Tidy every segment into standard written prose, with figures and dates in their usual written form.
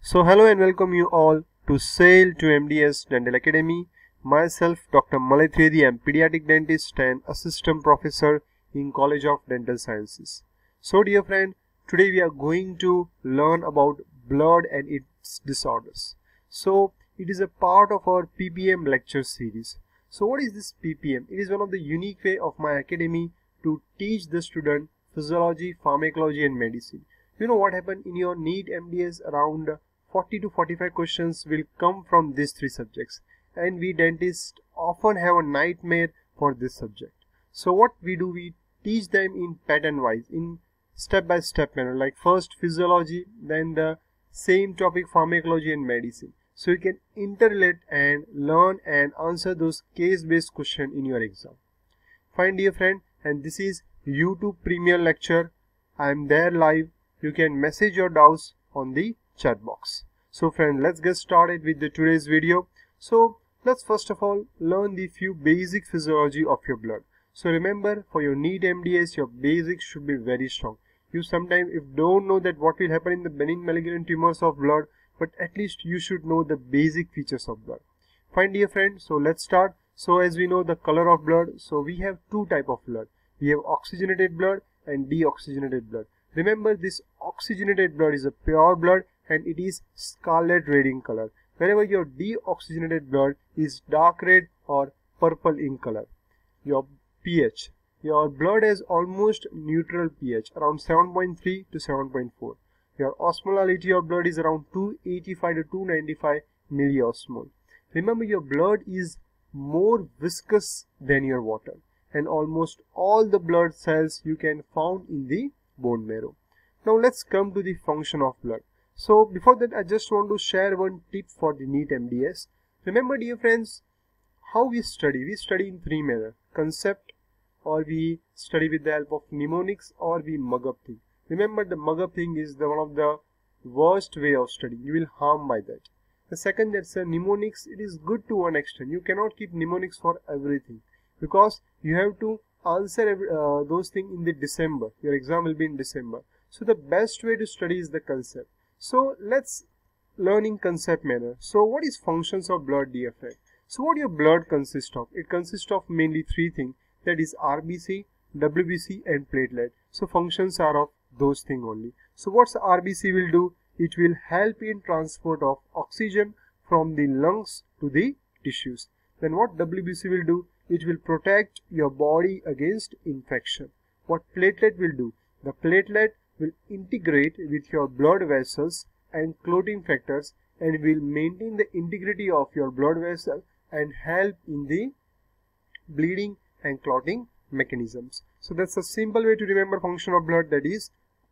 So hello and welcome you all to Sail to MDS Dental Academy. Myself Dr. Malay Trivedi, I am pediatric dentist and assistant professor in College of Dental Sciences. So dear friend, today we are going to learn about blood and its disorders. So it is a part of our PPM lecture series. So what is this PPM? It is one of the unique way of my academy to teach the student physiology, pharmacology and medicine. You know what happened in your NEET MDS, around 40 to 45 questions will come from these three subjects, and we dentists often have a nightmare for this subject. So what we do, we teach them in pattern wise, in step by step manner, like first physiology, then the same topic pharmacology and medicine, so you can interrelate and learn and answer those case based questions in your exam. Fine dear friend, and this is YouTube Premier Lecture. I am there live. You can message your doubts on the chat box. So friend, let's get started with the today's video. So let's first of all learn the few basic physiology of your blood. So remember, for your NEET MDS, your basics should be very strong. You sometimes if don't know that what will happen in the benign malignant tumors of blood, but at least you should know the basic features of blood. Fine dear friend, so let's start. So as we know the color of blood, so we have two type of blood. We have oxygenated blood and deoxygenated blood. Remember, this oxygenated blood is a pure blood and it is scarlet red in color. Wherever your deoxygenated blood is dark red or purple in color. Your pH. Your blood has almost neutral pH, around 7.3 to 7.4. Your osmolality of blood is around 285 to 295 milliosmol. Remember, your blood is more viscous than your water, and almost all the blood cells you can found in the bone marrow. Now let's come to the function of blood. So before that, I just want to share one tip for the NEET MDS. Remember dear friends, how we study. We study in three manner: concept, or we study with the help of mnemonics, or we mug up thing. Remember, the mug up thing is one of the worst way of studying. You will harm by that. The second, that's a mnemonics. It is good to one extent. You cannot keep mnemonics for everything, because you have to answer those things in the December. Your exam will be in December. So the best way to study is the concept. So let's learn in concept manner. So what is functions of blood, dear friend? So what your blood consists of? It consists of mainly three things, that is RBC, WBC and platelet. So functions are of those things only. So what's RBC will do? It will help in transport of oxygen from the lungs to the tissues. Then what WBC will do? It will protect your body against infection. What platelet will do? The platelet will integrate with your blood vessels and clotting factors and will maintain the integrity of your blood vessel and help in the bleeding and clotting mechanisms. So that's a simple way to remember function of blood, that is,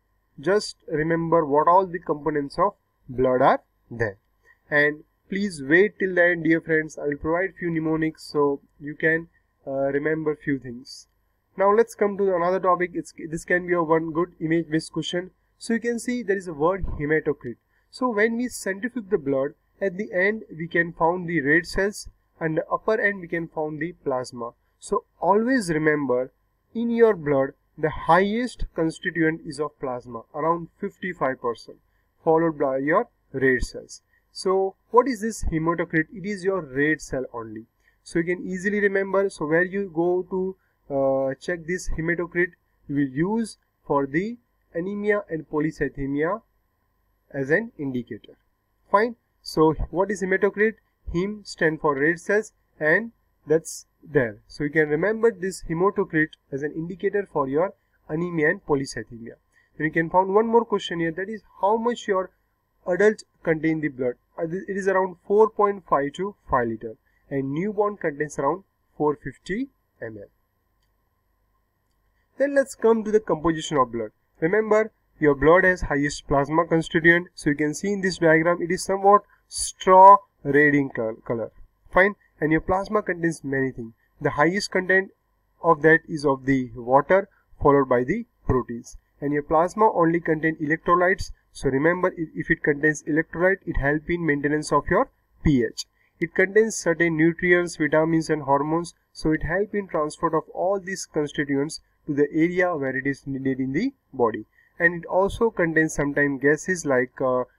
just remember what all the components of blood are there. And please wait till the end, dear friends. I will provide few mnemonics so you can remember few things. Now let's come to another topic. This can be a one good image based question. So you can see there is a word hematocrit. So when we centrifuge the blood, at the end we can found the red cells and the upper end we can found the plasma. So always remember, in your blood the highest constituent is of plasma, around 55%, followed by your red cells. So what is this hematocrit? It is your red cell only. So you can easily remember. So where you go to check this hematocrit, you will use for the anemia and polycythemia as an indicator. Fine. So what is hematocrit? Hem stand for red cells, and that's there. So you can remember this hematocrit as an indicator for your anemia and polycythemia. Then you can find one more question here, that is how much your adult contain the blood. It is around 4.5 to 5 liter, and newborn contains around 450 ml. Then let's come to the composition of blood. Remember, your blood has highest plasma constituent. So you can see in this diagram, it is somewhat straw red in color. Fine. And your plasma contains many things. The highest content of that is of the water, followed by the proteins. And your plasma only contains electrolytes. So remember, if it contains electrolyte, it helps in maintenance of your pH. It contains certain nutrients, vitamins and hormones. So it helps in transport of all these constituents to the area where it is needed in the body. And it also contains sometimes gases like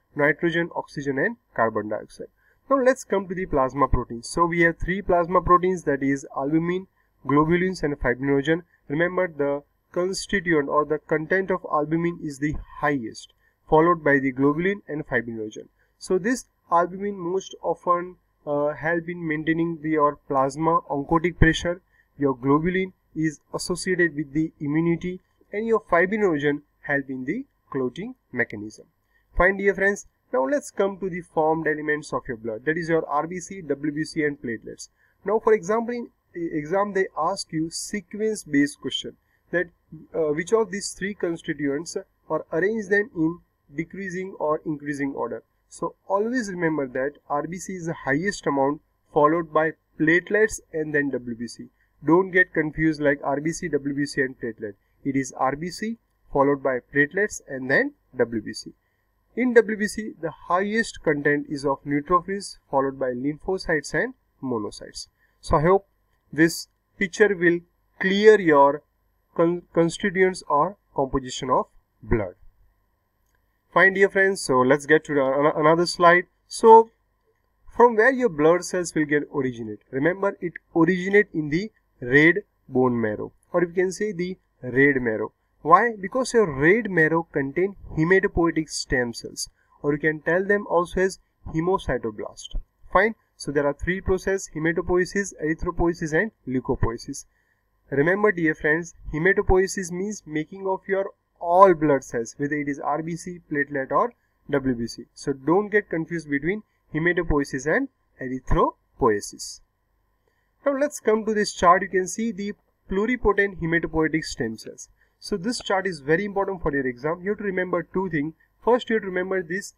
nitrogen, oxygen and carbon dioxide. Now let's come to the plasma proteins. So we have three plasma proteins, that is albumin, globulins and fibrinogen. Remember, the constituent or the content of albumin is the highest, followed by the globulin and fibrinogen. So this albumin most often help in maintaining your plasma oncotic pressure. Your globulin is associated with the immunity, and your fibrinogen help in the clotting mechanism. Fine, dear friends. Now let's come to the formed elements of your blood, that is your RBC, WBC and platelets. Now for example, in exam they ask you sequence based question, that which of these three constituents, or arrange them in decreasing or increasing order. So always remember that RBC is the highest amount, followed by platelets and then WBC. Don't get confused like RBC, WBC and platelet. It is RBC followed by platelets and then WBC. In WBC, the highest content is of neutrophils, followed by lymphocytes and monocytes. So I hope this picture will clear your constituents or composition of blood. Fine, dear friends. So let's get to another slide. So from where your blood cells will get originate? Remember, it originate in the red bone marrow, or you can say the red marrow. Why? Because your red marrow contain hematopoietic stem cells, or you can tell them also as hemocytoblast. Fine. So there are three processes: hematopoiesis, erythropoiesis and leukopoiesis. Remember, dear friends, hematopoiesis means making of your all blood cells, whether it is RBC, platelet or WBC. So don't get confused between hematopoiesis and erythropoiesis. Now let's come to this chart. You can see the pluripotent hematopoietic stem cells. So this chart is very important for your exam. You have to remember two things. First, you have to remember this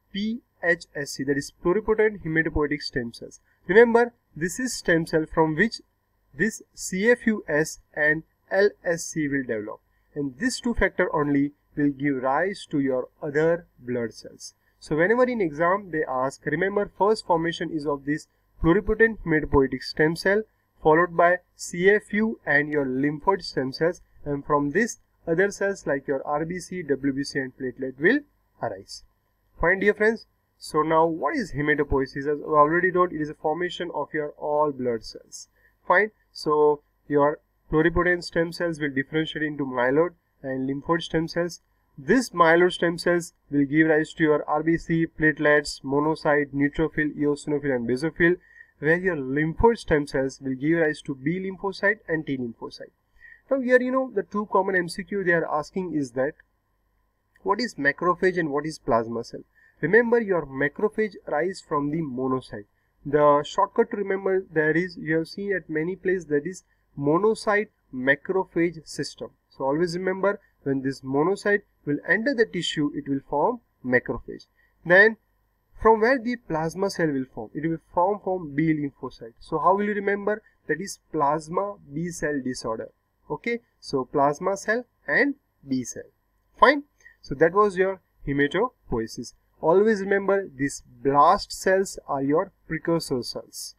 PHSC, that is pluripotent hematopoietic stem cells. Remember, this is stem cell from which this CFUS and LSC will develop, and these two factors only will give rise to your other blood cells. So whenever in exam they ask, remember, first formation is of this pluripotent hematopoietic stem cell, followed by CFU and your lymphoid stem cells, and from this other cells like your RBC, WBC and platelet will arise. Fine, dear friends. So now what is hematopoiesis? As I already told, it is a formation of your all blood cells. Fine. So your pluripotent stem cells will differentiate into myeloid and lymphoid stem cells. These myeloid stem cells will give rise to your RBC, platelets, monocyte, neutrophil, eosinophil and basophil, where your lymphoid stem cells will give rise to B lymphocyte and T lymphocyte. Now here, the two common MCQ they are asking is that what is macrophage and what is plasma cell? Remember, your macrophage arise from the monocyte. The shortcut to remember there is, you have seen at many places, that is monocyte macrophage system. So always remember, when this monocyte will enter the tissue, it will form macrophage. Then from where the plasma cell will form? It will form from B lymphocyte. So how will you remember? That is plasma B cell disorder. Okay, so plasma cell and B cell. Fine. So that was your hematopoiesis. Always remember, these blast cells are your precursor cells.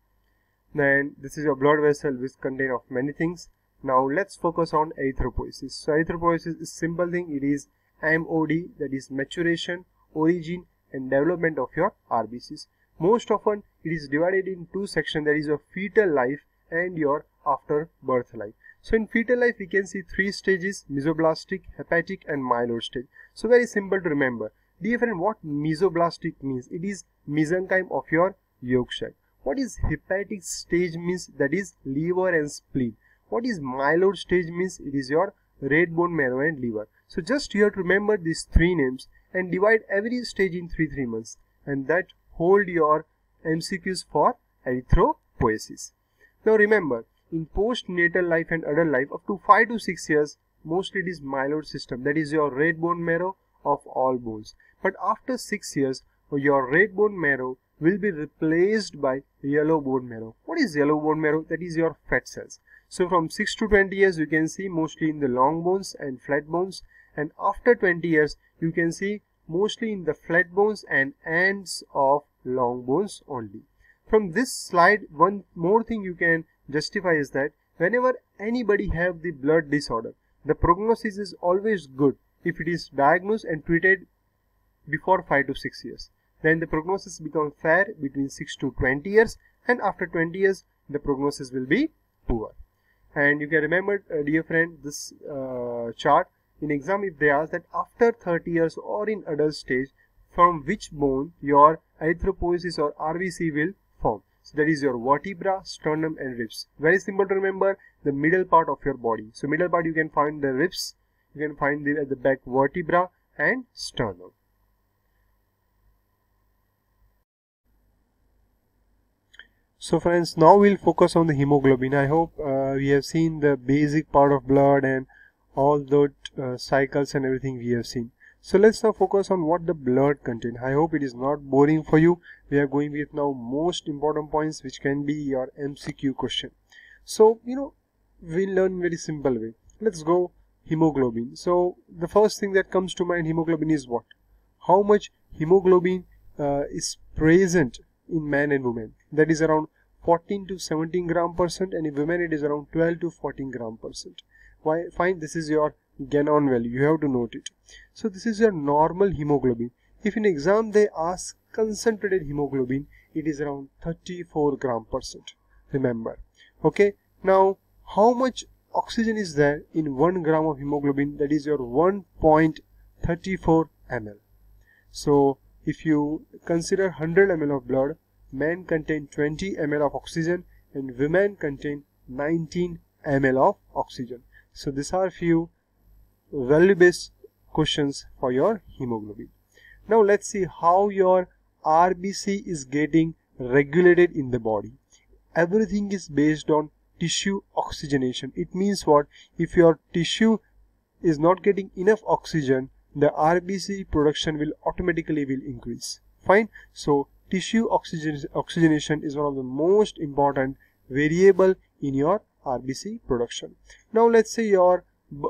Then this is your blood vessel which contain of many things. Now let's focus on erythropoiesis. So erythropoiesis is simple thing. It is MOD, that is maturation, origin and development of your RBCs. Most often it is divided in two sections, that is your fetal life and your after birth life. So in fetal life we can see three stages: mesoblastic, hepatic and myeloid stage. So very simple to remember. Dear friend, what mesoblastic means? It is mesenchyme of your yolk sac. What is hepatic stage means? That is liver and spleen. What is myeloid stage means? It is your red bone marrow and liver. So just you have to remember these three names and divide every stage in 3 months, and that hold your MCQs for erythropoiesis. Now remember, in postnatal life and adult life up to 5 to 6 years, mostly it is myeloid system, that is your red bone marrow of all bones. But after 6 years, your red bone marrow will be replaced by yellow bone marrow. What is yellow bone marrow? That is your fat cells. So from 6 to 20 years you can see mostly in the long bones and flat bones, and after 20 years you can see mostly in the flat bones and ends of long bones only. From this slide, one more thing you can justify is that whenever anybody have the blood disorder, the prognosis is always good if it is diagnosed and treated before 5 to 6 years. Then the prognosis becomes fair between 6 to 20 years, and after 20 years the prognosis will be poor. And you can remember, dear friend, this chart in exam, if they ask that after 30 years or in adult stage, from which bone your erythropoiesis or RBC will form. So that is your vertebra, sternum and ribs. Very simple to remember, the middle part of your body. So middle part you can find the ribs, you can find at the back vertebra and sternum. So friends, now we'll focus on the hemoglobin. I hope we have seen the basic part of blood and all those cycles and everything we have seen. So let's now focus on what the blood contains. I hope it is not boring for you. We are going with now most important points which can be your MCQ question. So we'll learn very simple way. Let's go hemoglobin. So the first thing that comes to mind, hemoglobin is what? How much hemoglobin is present in man and woman? That is around 14 to 17 gram percent, and in women it is around 12 to 14 gram percent. Why? Fine, this is your Gannon value, you have to note it. So this is your normal hemoglobin. If in exam they ask concentrated hemoglobin, it is around 34 gram percent. Remember. Okay. Now, how much oxygen is there in 1 gram of hemoglobin? That is your 1.34 ml. So if you consider 100 ml of blood, men contain 20 ml of oxygen and women contain 19 ml of oxygen. So these are few value-based questions for your hemoglobin. Now let's see how your RBC is getting regulated in the body. Everything is based on tissue oxygenation. It means what? If your tissue is not getting enough oxygen, the RBC production will automatically increase. Fine. So tissue oxygenation is one of the most important variable in your RBC production. Now let's say your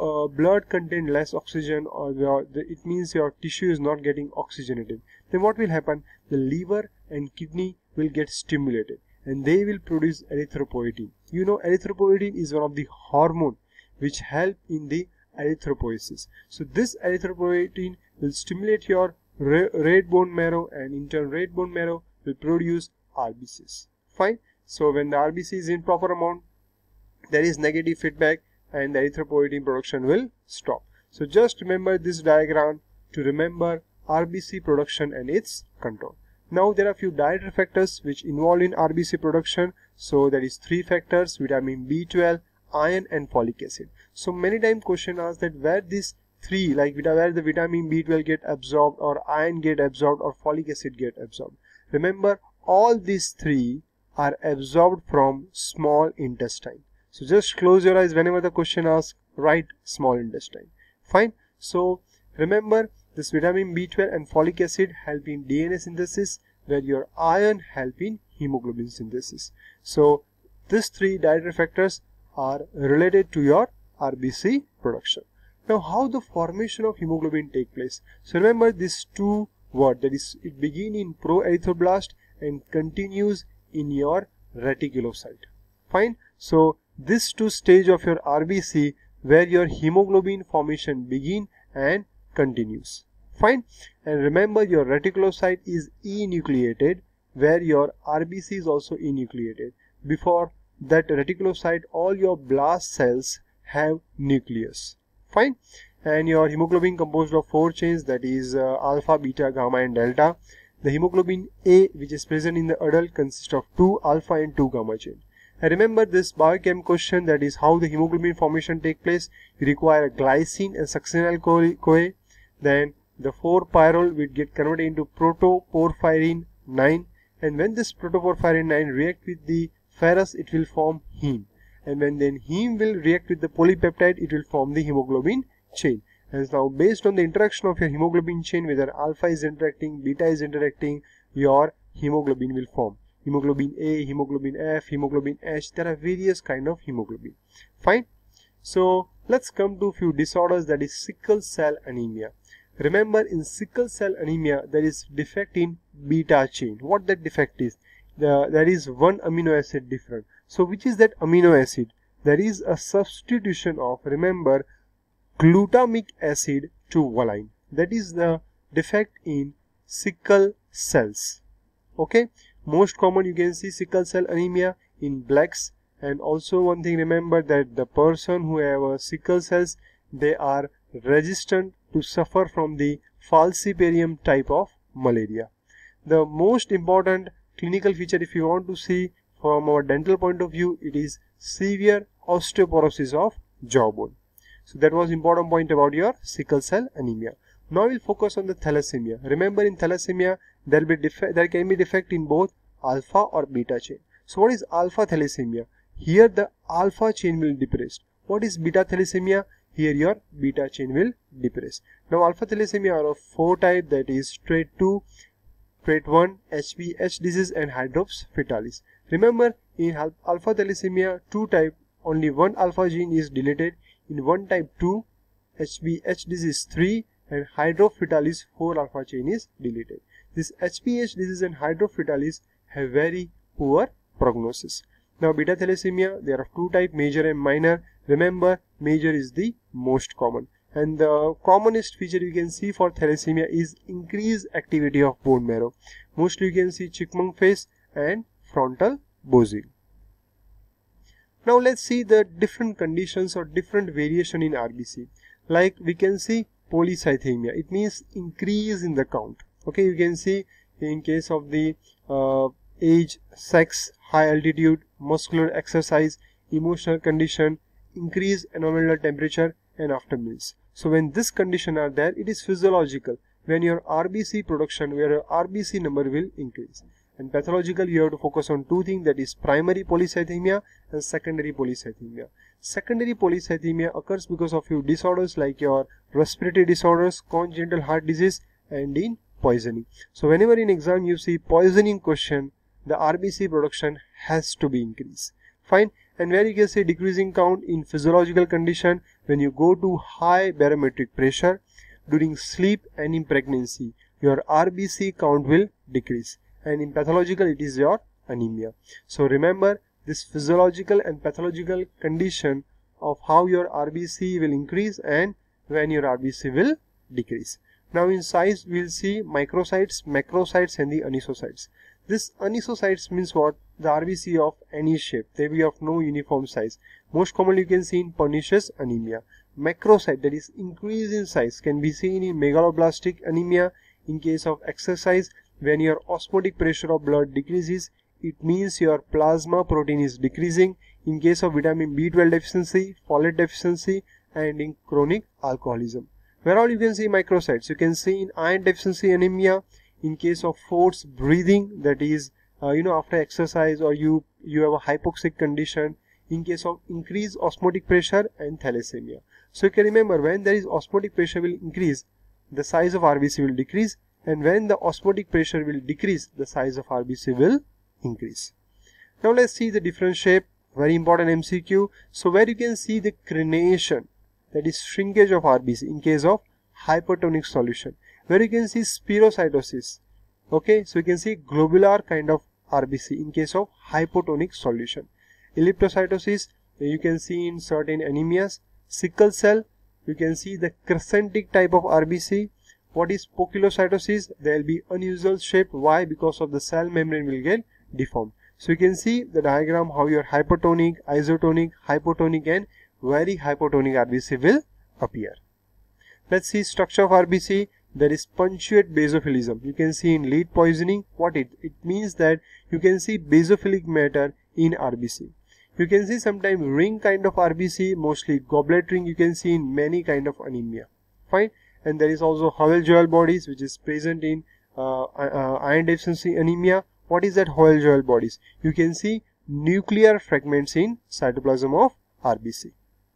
blood contain less oxygen, or it means your tissue is not getting oxygenated. Then what will happen? The liver and kidney will get stimulated and they will produce erythropoietin. Erythropoietin is one of the hormone which help in the erythropoiesis. So this erythropoietin will stimulate your red bone marrow, and in turn red bone marrow will produce RBCs. Fine. So when the RBC is in proper amount, there is negative feedback and the erythropoietin production will stop. So just remember this diagram to remember RBC production and its control. Now there are few dietary factors which involve in RBC production. So there is 3 factors: vitamin B12, iron and folic acid. So many times question asks that where these 3, like where the vitamin B12 get absorbed, or iron get absorbed, or folic acid get absorbed. Remember, all these 3 are absorbed from small intestine. So just close your eyes whenever the question asks, write small intestine. Fine. So remember, this vitamin B12 and folic acid help in DNA synthesis, where your iron help in hemoglobin synthesis. So these 3 dietary factors are related to your RBC production. Now how the formation of hemoglobin take place? So remember these 2 words, that is, it begins in proerythroblast and continues in your reticulocyte. Fine. So these 2 stages of your RBC where your hemoglobin formation begin and continues. Fine. And remember, your reticulocyte is enucleated, where your RBC is also enucleated. Before that reticulocyte, all your blast cells have nucleus. Fine. And your hemoglobin composed of 4 chains, that is alpha, beta, gamma and delta. The hemoglobin A, which is present in the adult, consists of 2 alpha and 2 gamma chain. And remember this biochem question, that is how the hemoglobin formation take place. You require a glycine and succinyl-CoA. Then the 4-pyrrole will get converted into protoporphyrin 9, and when this protoporphyrin 9 react with the ferrous, it will form heme, and when then heme will react with the polypeptide, it will form the hemoglobin chain. And now based on the interaction of your hemoglobin chain, whether alpha is interacting, beta is interacting, your hemoglobin will form. Hemoglobin A, hemoglobin F, hemoglobin H, there are various kind of hemoglobin. Fine. So let's come to few disorders, that is sickle cell anemia. Remember, in sickle cell anemia there is defect in beta chain. What that defect is? There is one amino acid different. So which is that amino acid? There is a substitution of, remember, glutamic acid to valine. That is the defect in sickle cells. Okay, most common you can see sickle cell anemia in blacks. And also one thing, remember that the person who have a sickle cells, they are resistant to suffer from the falciparum type of malaria. The most important clinical feature, if you want to see from our dental point of view, it is severe osteoporosis of jawbone. So that was important point about your sickle cell anemia. Now we'll focus on the thalassemia. Remember, in thalassemia there can be defect in both alpha or beta chain. So what is alpha thalassemia? Here the alpha chain will depressed. What is beta thalassemia? Here your beta chain will depress. Now alpha thalassemia are of 4 types, that is trait 2, trait 1, HbH disease and hydrops fetalis. Remember, in alpha thalassemia 2 type, only one alpha gene is deleted. In one type 2, HbH disease 3 and hydrops fetalis 4 alpha chain is deleted. This HbH disease and hydrops fetalis have very poor prognosis. Now beta thalassemia, there are 2 types, major and minor. Remember, major is the most common, and the commonest feature you can see for thalassemia is increased activity of bone marrow. Mostly you can see chipmunk face and frontal boson. Now let's see the different conditions or different variation in RBC. Like we can see polycythemia, it means increase in the count. Okay, you can see in case of the age, sex, high altitude, muscular exercise, emotional condition, increase anomalous temperature and after meals. So when this condition are there, it is physiological. When your RBC production, where your RBC number will increase. And pathological, you have to focus on 2 things, that is primary polycythemia and secondary polycythemia. Secondary polycythemia occurs because of few disorders like your respiratory disorders, congenital heart disease and in poisoning. So whenever in exam you see poisoning question, the RBC production has to be increased. Fine. And where you can see decreasing count in physiological condition, when you go to high barometric pressure, during sleep and in pregnancy, your RBC count will decrease. And in pathological, it is your anemia. So remember this physiological and pathological condition of how your RBC will increase and when your RBC will decrease. Now in size, we will see microcytes, macrocytes and the anisocytes. This anisocytes means what? The RBC of any shape. They be of no uniform size. Most commonly you can see in pernicious anemia. Macrocyte, that is increase in size, can be seen in megaloblastic anemia. In case of exercise, when your osmotic pressure of blood decreases, it means your plasma protein is decreasing. In case of vitamin B12 deficiency, folate deficiency and in chronic alcoholism. Where all you can see microcytes, you can see in iron deficiency anemia. In case of forced breathing, that is after exercise, or you have a hypoxic condition. In case of increased osmotic pressure and thalassemia. So you can remember, when there is osmotic pressure will increase, the size of RBC will decrease, and when the osmotic pressure will decrease, the size of RBC will increase. Now let's see the different shape, very important MCQ. So where you can see the crenation, that is shrinkage of RBC in case of hypertonic solution. Where you can see spirocytosis. Okay, so you can see globular kind of RBC in case of hypotonic solution. Elliptocytosis, you can see in certain anemias. Sickle cell, you can see the crescentic type of RBC. What is poikilocytosis? There will be unusual shape. Why? Because of the cell membrane will get deformed. So you can see the diagram how your hypertonic, isotonic, hypotonic and very hypotonic RBC will appear. Let's see structure of RBC. There is punctuate basophilism. You can see in lead poisoning. What it means that you can see basophilic matter in RBC. You can see sometimes ring kind of RBC, mostly goblet ring you can see in many kind of anemia. Fine. And there is also Howell-Joel bodies which is present in iron deficiency anemia. What is that Howell-Joel bodies? You can see nuclear fragments in cytoplasm of RBC.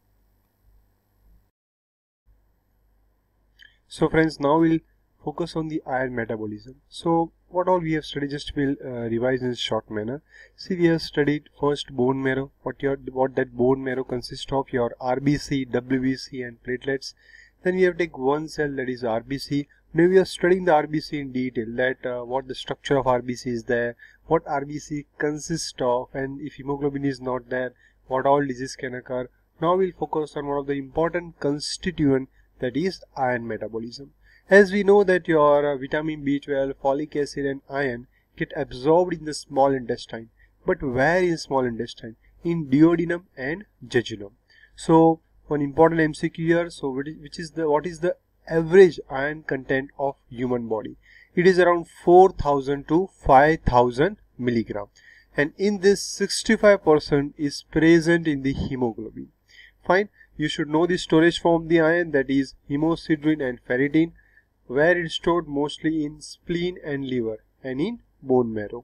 So friends, now we'll focus on the iron metabolism. So what all we have studied, just will revise in a short manner. See, we have studied first bone marrow, what that bone marrow consists of, your RBC, WBC and platelets. Then we have take one cell, that is RBC. Now we are studying the RBC in detail, that what the structure of RBC is there, what RBC consists of, and if hemoglobin is not there, what all disease can occur. Now we'll focus on one of the important constituent, that is iron metabolism. As we know that your vitamin B12, folic acid and iron get absorbed in the small intestine. But where in small intestine? In duodenum and jejunum. So one important MCQ here. So what is the average iron content of human body? It is around 4,000 to 5,000 milligram. And in this 65% is present in the hemoglobin. Fine. You should know the storage form of the iron, that is hemosiderin and ferritin, where it is stored mostly in spleen and liver and in bone marrow.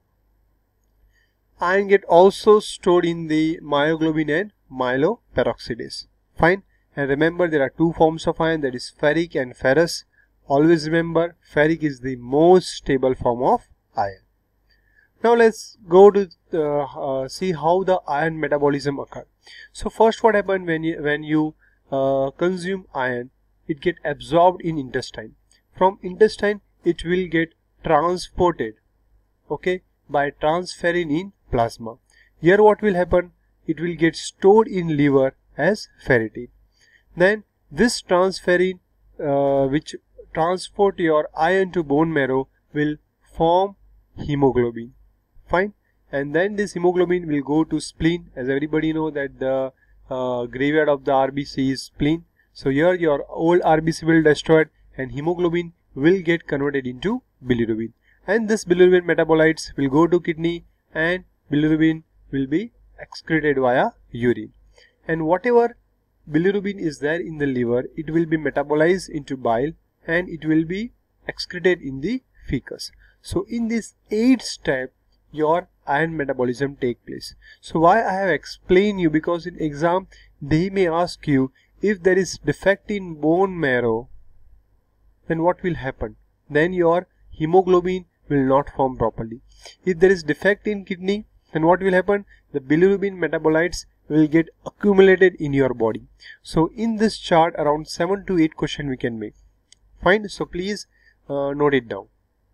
Iron get also stored in the myoglobin and myeloperoxidase. Fine. And remember, there are two forms of iron, that is ferric and ferrous. Always remember, ferric is the most stable form of iron. Now let's go to see how the iron metabolism occurs. So first, what happens when you consume iron? It get absorbed in intestine. From intestine, it will get transported, okay, by transferrin in plasma. Here what will happen? It will get stored in liver as ferritin. Then this transferrin which transport your iron to bone marrow will form hemoglobin. Fine. And then this hemoglobin will go to spleen. As everybody know that the graveyard of the RBC is spleen. So here your old RBC will destroyed and hemoglobin will get converted into bilirubin. And this bilirubin metabolites will go to kidney and bilirubin will be excreted via urine. And whatever bilirubin is there in the liver, it will be metabolized into bile and it will be excreted in the fecus. So in this 8th step, your iron metabolism take place. So why I have explained you, because in exam they may ask you, if there is defect in bone marrow, then what will happen? Then your hemoglobin will not form properly. If there is defect in kidney, then what will happen? The bilirubin metabolites will get accumulated in your body. So in this chart, around 7 to 8 questions we can make. Fine. So please note it down.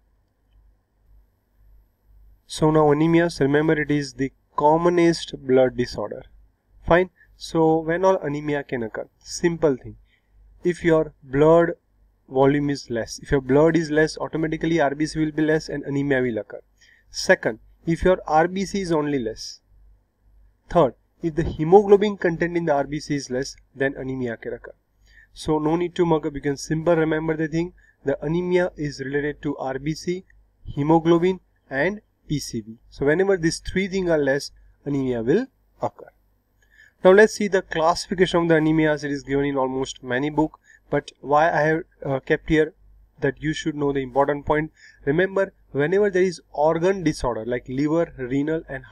So now anemia, so remember, it is the commonest blood disorder. Fine. So when all anemia can occur? Simple thing. If your blood volume is less, if your blood is less, automatically RBC will be less and anemia will occur. Second, if your RBC is only less. Third, if the hemoglobin content in the RBC is less, then anemia can occur. So no need to mug up, you can simply remember the thing. The anemia is related to RBC, hemoglobin and PCV. So whenever these three things are less, anemia will occur. Now let's see the classification of the anemias. It is given in almost many books, but why I have kept here, that you should know the important point. Remember, whenever there is organ disorder like liver, renal and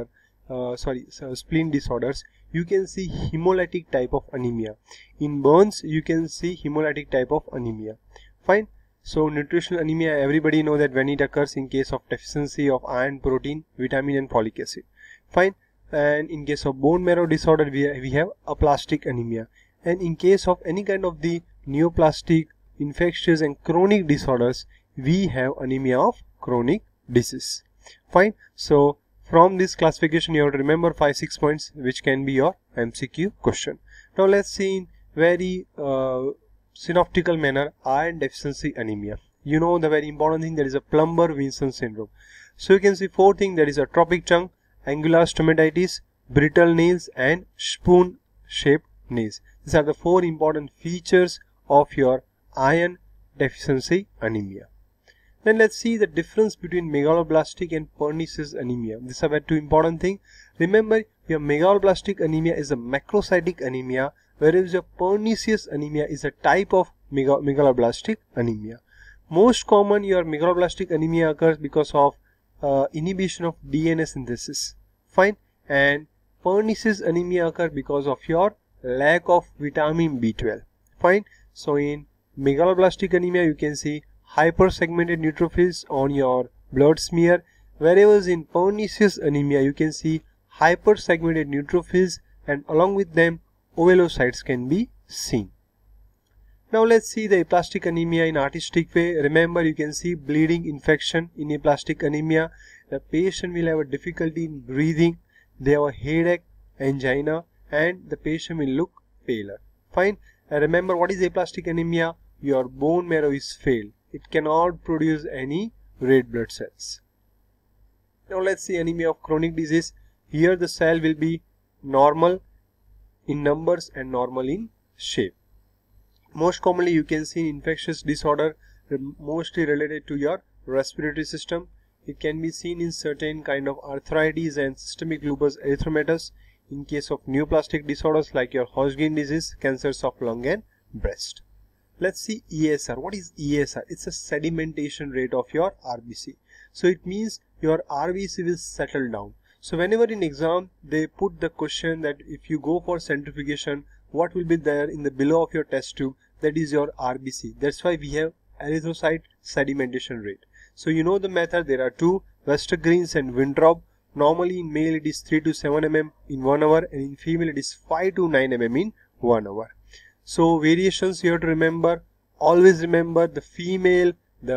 spleen disorders, you can see hemolytic type of anemia. In burns, you can see hemolytic type of anemia. Fine. So nutritional anemia, everybody know that when it occurs in case of deficiency of iron, protein, vitamin and folic acid. Fine. And in case of bone marrow disorder, we have aplastic anemia. And in case of any kind of the neoplastic, infectious and chronic disorders, we have anemia of chronic disease. Fine. So from this classification, you have to remember 5-6 points which can be your MCQ question. Now let's see in very synoptical manner iron deficiency anemia. You know the very important thing, that is a Plummer-Vinson syndrome. So you can see 4 things, that is atrophic tongue, angular stomatitis, brittle nails and spoon shaped nails. These are the 4 important features of your iron deficiency anemia. Then let's see the difference between megaloblastic and pernicious anemia. These are very 2 important things. Remember, your megaloblastic anemia is a macrocytic anemia, whereas your pernicious anemia is a type of megaloblastic anemia. Most common your megaloblastic anemia occurs because of inhibition of DNA synthesis. Fine. And pernicious anemia occurs because of your lack of vitamin B12. Fine. So in megaloblastic anemia, you can see hypersegmented neutrophils on your blood smear, whereas in pernicious anemia you can see hypersegmented neutrophils and along with them ovelocytes can be seen. Now let's see the aplastic anemia in artistic way. Remember, you can see bleeding infection in aplastic anemia. The patient will have a difficulty in breathing, they have a headache, angina and the patient will look paler. Fine. And remember, what is aplastic anemia? your bone marrow is failed. It cannot produce any red blood cells. Now let's see anemia of chronic disease. Here the cell will be normal in numbers and normal in shape. Most commonly you can see in infectious disorder mostly related to your respiratory system. It can be seen in certain kind of arthritis and systemic lupus erythematosus, in case of neoplastic disorders like your Hodgkin disease, cancers of lung and breast. Let's see ESR. What is ESR? It's a sedimentation rate of your RBC. So it means your RBC will settle down. So whenever in exam they put the question that if you go for centrifugation, what will be there in the below of your test tube, that is your RBC. That's why we have erythrocyte sedimentation rate. So you know the method, there are two, Westergreen's and Winthrop. Normally in male it is 3 to 7 mm in 1 hour, and in female it is 5 to 9 mm in 1 hour. So variations you have to remember. Always remember the female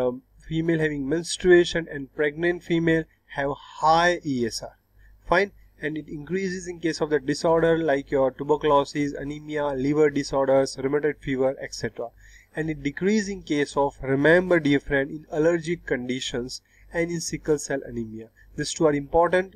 having menstruation and pregnant female have high ESR. Fine. And it increases in case of the disorder like your tuberculosis, anemia, liver disorders, rheumatoid fever, etc. And it decreases in case of, remember dear friend, in allergic conditions and in sickle cell anemia. These two are important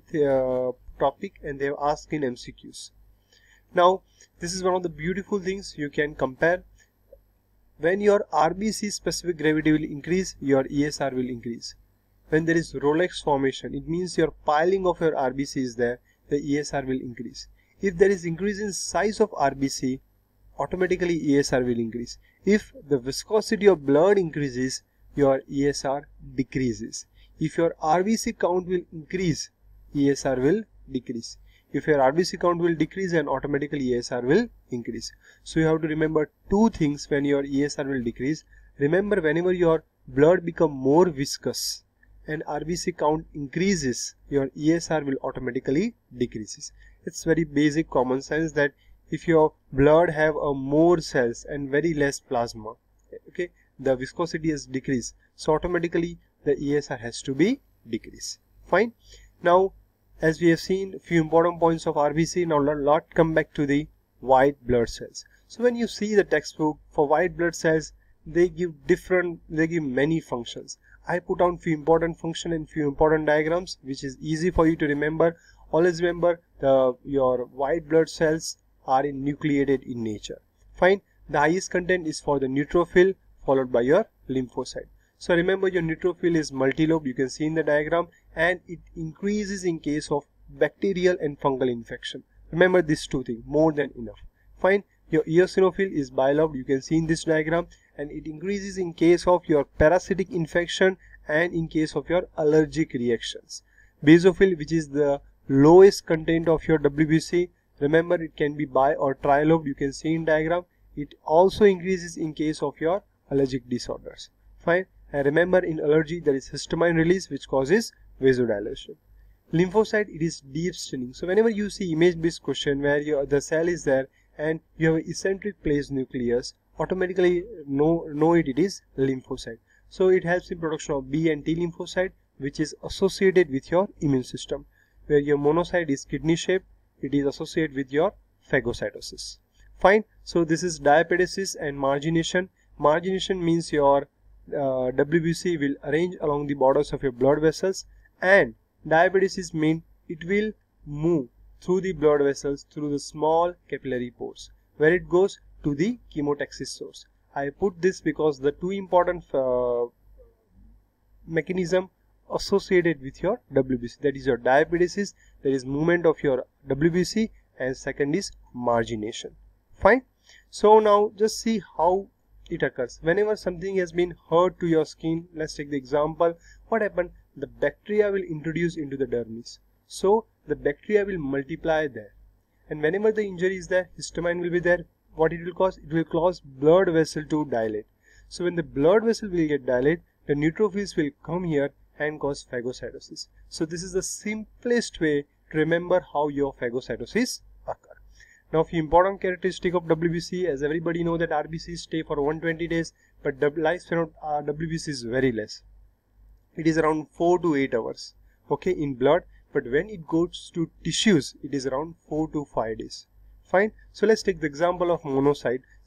topic and they have asked in MCQs. Now this is one of the beautiful things you can compare. When your RBC specific gravity will increase, your ESR will increase. When there is Rolex formation, it means your piling of your RBC is there, the ESR will increase. If there is increase in size of RBC, automatically ESR will increase. If the viscosity of blood increases, your ESR decreases. If your RBC count will increase, ESR will decrease. If your RBC count will decrease, and automatically ESR will increase. So you have to remember two things when your ESR will decrease. Remember, whenever your blood become more viscous and RBC count increases, your ESR will automatically decreases. It's very basic common sense that if your blood have a more cells and very less plasma, okay, the viscosity has decreased, so automatically the ESR has to be decreased. Fine. Now as we have seen few important points of RBC, now let's come back to the white blood cells. So when you see the textbook for white blood cells, they give many functions. I put down few important function and few important diagrams which is easy for you to remember. Always remember your white blood cells are nucleated in nature. Fine. The highest content is for the neutrophil followed by your lymphocyte. So remember your neutrophil is multilobed, you can see in the diagram, and it increases in case of bacterial and fungal infection. Remember these two things, more than enough. Fine. Your eosinophil is bilobed, you can see in this diagram, and it increases in case of your parasitic infection and in case of your allergic reactions. Basophil, which is the lowest content of your WBC, remember it can be bi or trilobed, you can see in diagram. It also increases in case of your allergic disorders. Fine. And remember in allergy there is histamine release which causes vasodilation. Lymphocyte, it is deep staining. So whenever you see image based question where the cell is there and you have an eccentric placed nucleus, automatically know it is lymphocyte. So it helps in production of B and T lymphocyte which is associated with your immune system. Where your monocyte is kidney shaped, it is associated with your phagocytosis. Fine. So this is diapedesis and margination. Margination means your WBC will arrange along the borders of your blood vessels, and diapedesis means it will move through the blood vessels through the small capillary pores where it goes to the chemotaxis source. I put this because the two important mechanism associated with your WBC, that is your diapedesis, there is movement of your WBC, and second is margination. Fine. So now just see how it occurs. Whenever something has been hurt to your skin, let's take the example, what happened? The bacteria will introduce into the dermis. So the bacteria will multiply there, and whenever the injury is there, histamine will be there. What it will cause? It will cause blood vessel to dilate. So when the blood vessel will get dilated, the neutrophils will come here and cause phagocytosis. So this is the simplest way to remember how your phagocytosis occur. Now few important characteristic of WBC, as everybody know that RBC stay for 120 days, but lifespan of WBC is very less. It is around 4 to 8 hours, okay, in blood, but when it goes to tissues, it is around 4 to 5 days. Fine. So let's take the example of monocyte.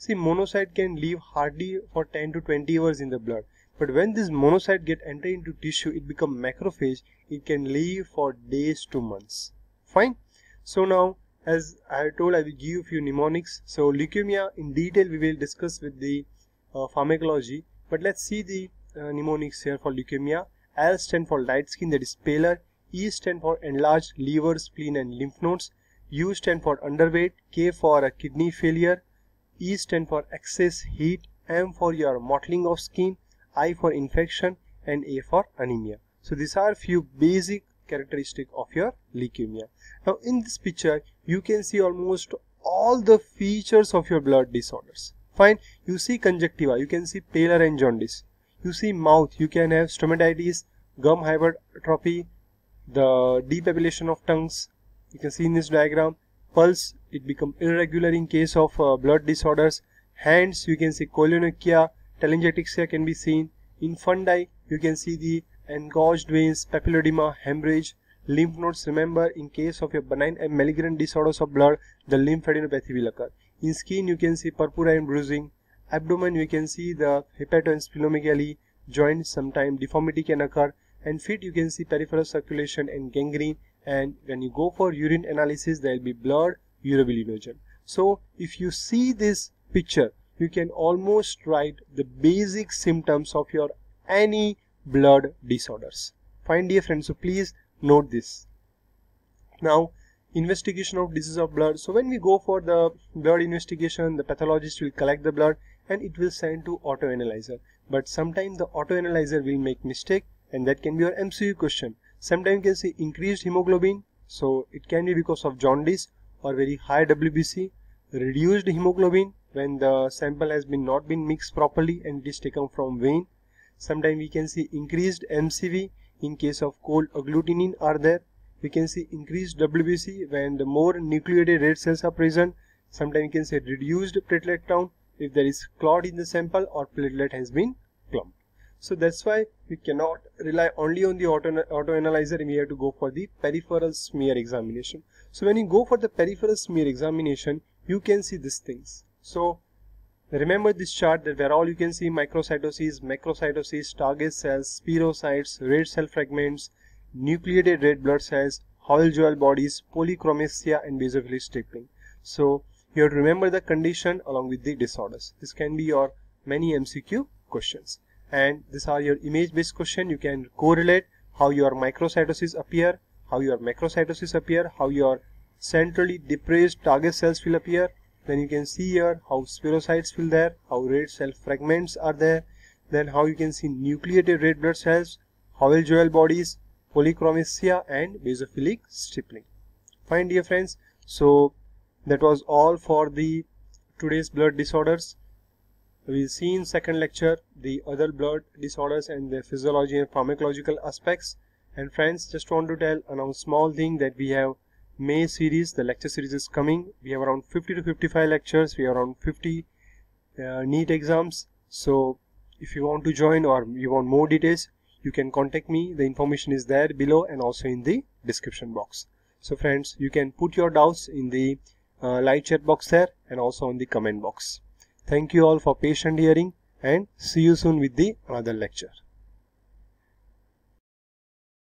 See, monocyte can live hardly for 10 to 20 hours in the blood. But when this monocyte get enter into tissue, it become macrophage. It can live for days to months. Fine. So now, as I told, I will give you a few mnemonics. So leukemia in detail we will discuss with the pharmacology. But let's see the mnemonics here for leukemia. L stand for light skin, that is paler. E stand for enlarged liver, spleen and lymph nodes. U stand for underweight. K for kidney failure. E stand for excess heat. M for your mottling of skin. I for infection, and A for anemia. So these are few basic characteristics of your leukemia. Now in this picture you can see almost all the features of your blood disorders. Fine. You see conjunctiva, you can see pallor and jaundice. You see mouth, you can have stomatitis, gum hypertrophy, the depapillation of tongues. You can see in this diagram. Pulse, it become irregular in case of blood disorders. Hands, you can see cholinergia, telangiectasia can be seen. In fundi, you can see the engorged veins, papilledema, hemorrhage. Lymph nodes, remember, in case of your benign and malignant disorders of blood, the lymphadenopathy will occur. In skin, you can see purpura and bruising. Abdomen, you can see the hepato and splenomegaly. Joints, sometimes deformity can occur. And feet, you can see peripheral circulation and gangrene. And when you go for urine analysis, there will be blood urobilinogen. So if you see this picture, you can almost write the basic symptoms of your any blood disorders. Fine, dear friends. So please note this. Now, investigation of disease of blood. So when we go for the blood investigation, the pathologist will collect the blood and it will send to autoanalyzer. But sometimes the autoanalyzer will make mistake, and that can be your MCQ question. Sometimes you can see increased hemoglobin, so it can be because of jaundice or very high WBC. Reduced hemoglobin, when the sample has not been mixed properly and it is taken from vein. Sometimes we can see increased MCV in case of cold agglutinin are there. We can see increased WBC when the more nucleated red cells are present. Sometimes we can say reduced platelet count if there is clot in the sample or platelet has been clumped. So that's why we cannot rely only on the autoanalyzer, and we have to go for the peripheral smear examination. So when you go for the peripheral smear examination, you can see these things. So remember this chart, that where all you can see microcytosis, macrocytosis, target cells, spirocytes, red cell fragments, nucleated red blood cells, Howell-Joel bodies, polychromasia and basophilic stippling. So you have to remember the condition along with the disorders. This can be your many MCQ questions. And these are your image-based question. You can correlate how your microcytosis appear, how your macrocytosis appear, how your centrally depressed target cells will appear. Then you can see here how spirocytes will there, how red cell fragments are there. Then how you can see nucleated red blood cells, Howell-Joel bodies, polychromasia and basophilic stippling. Fine, dear friends. So that was all for the today's blood disorders. We will see in second lecture the other blood disorders and their physiology and pharmacological aspects. And friends, just want to announce small thing that we have May series, the lecture series is coming. We have around 50 to 55 lectures. We have around 50 NEET exams. So if you want to join or you want more details, you can contact me. The information is there below and also in the description box. So friends, you can put your doubts in the live chat box there and also on the comment box. Thank you all for patient hearing, and see you soon with the another lecture.